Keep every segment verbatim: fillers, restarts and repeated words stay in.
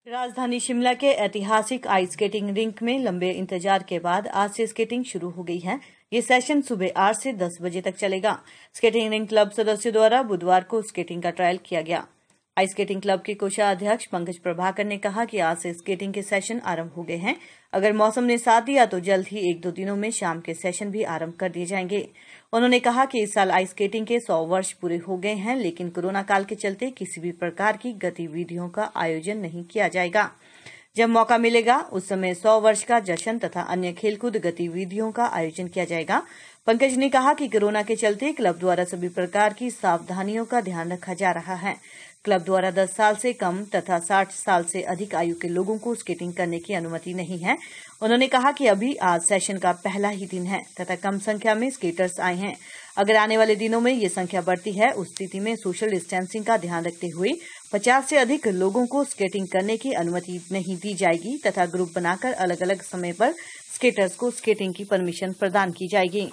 राजधानी शिमला के ऐतिहासिक आइस स्केटिंग रिंक में लंबे इंतजार के बाद आज से स्केटिंग शुरू हो गई है। ये सेशन सुबह आठ से दस बजे तक चलेगा। स्केटिंग रिंक क्लब सदस्यों द्वारा बुधवार को स्केटिंग का ट्रायल किया गया। आइस स्केटिंग क्लब के कोषाध्यक्ष पंकज प्रभाकर ने कहा कि आज से स्केटिंग के सेशन आरंभ हो गए हैं। अगर मौसम ने साथ दिया तो जल्द ही एक दो दिनों में शाम के सेशन भी आरंभ कर दिए जाएंगे। उन्होंने कहा कि इस साल आइस स्केटिंग के सौ वर्ष पूरे हो गए हैं, लेकिन कोरोना काल के चलते किसी भी प्रकार की गतिविधियों का आयोजन नहीं किया जाएगा। जब मौका मिलेगा उस समय सौ वर्ष का जश्न तथा अन्य खेलकूद गतिविधियों का आयोजन किया जाएगा। पंकज ने कहा कि कोरोना के चलते क्लब द्वारा सभी प्रकार की सावधानियों का ध्यान रखा जा रहा है। क्लब द्वारा दस साल से कम तथा साठ साल से अधिक आयु के लोगों को स्केटिंग करने की अनुमति नहीं है। उन्होंने कहा कि अभी आज सेशन का पहला ही दिन है तथा कम संख्या में स्केटर्स आए हैं। अगर आने वाले दिनों में ये संख्या बढ़ती है, उस स्थिति में सोशल डिस्टेंसिंग का ध्यान रखते हुए पचास से अधिक लोगों को स्केटिंग करने की अनुमति नहीं दी जाएगी तथा ग्रुप बनाकर अलग अलग समय पर स्केटर्स को स्केटिंग की परमिशन प्रदान की जाएगी।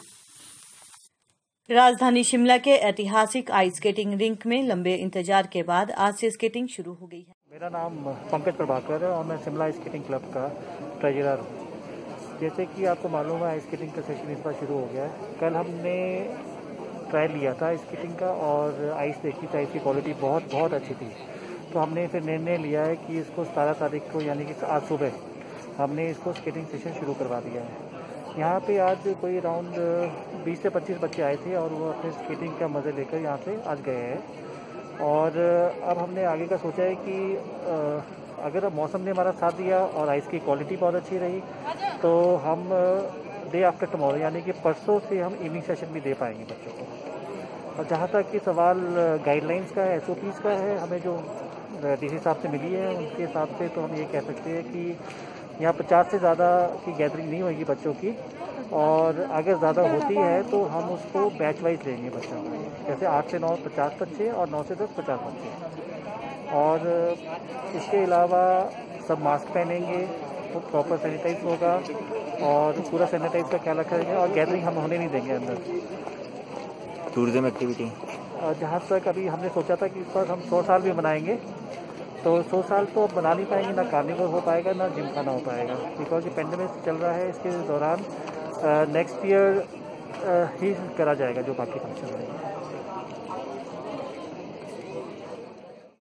राजधानी शिमला के ऐतिहासिक आइस स्केटिंग रिंक में लंबे इंतजार के बाद आज से स्केटिंग शुरू हो गई है। मेरा नाम पंकज प्रभाकर है और मैं शिमला आइस स्केटिंग क्लब का ट्रेजरर हूँ। जैसे कि आपको मालूम है, आइस स्केटिंग का सेशन इस बार शुरू हो गया है। कल हमने ट्रायल लिया था आइस स्केटिंग का और आइस देखी था, इसकी क्वालिटी बहुत बहुत अच्छी थी। तो हमने फिर निर्णय लिया है कि इसको सतारह तारीख को यानी कि आज सुबह हमने इसको स्केटिंग सेशन शुरू करवा दिया है। यहाँ पे आज कोई अराउंड बीस से पच्चीस बच्चे आए थे और वो अपने स्केटिंग का मज़े लेकर यहाँ से आज गए हैं। और अब हमने आगे का सोचा है कि अगर मौसम ने हमारा साथ दिया और आइस की क्वालिटी बहुत अच्छी रही तो हम डे आफ्टर टुमारो यानी कि परसों से हम इवनिंग सेशन भी दे पाएंगे बच्चों को। और जहाँ तक कि सवाल गाइडलाइंस का है, एस ओ पीज़ का है, हमें जो डी सी साहब से मिली है उनके हिसाब से तो हम ये कह सकते हैं कि यहाँ पचास से ज़्यादा की गैदरिंग नहीं होगी बच्चों की, और अगर ज़्यादा होती है तो हम उसको बैच वाइज लेंगे बच्चों को। जैसे आठ से नौ पचास बच्चे और नौ से दस पचास बच्चे। और इसके अलावा सब मास्क पहनेंगे, तो प्रॉपर सैनिटाइज होगा और पूरा सैनिटाइज का ख्याल रखेंगे और गैदरिंग हम होने नहीं देंगे अंदर। टूरिज्म एक्टिविटी जहाँ तक अभी हमने सोचा था कि इस बार हम सौ साल भी मनाएंगे, तो सौ साल तो अब बना नहीं पाएंगे, ना कार्निवल हो पाएगा ना जिम खाना हो पाएगा, बिकॉज ये पेंडेमिक चल रहा है। इसके दौरान नेक्स्ट ईयर ही करा जाएगा जो बाकी फंक्शन है।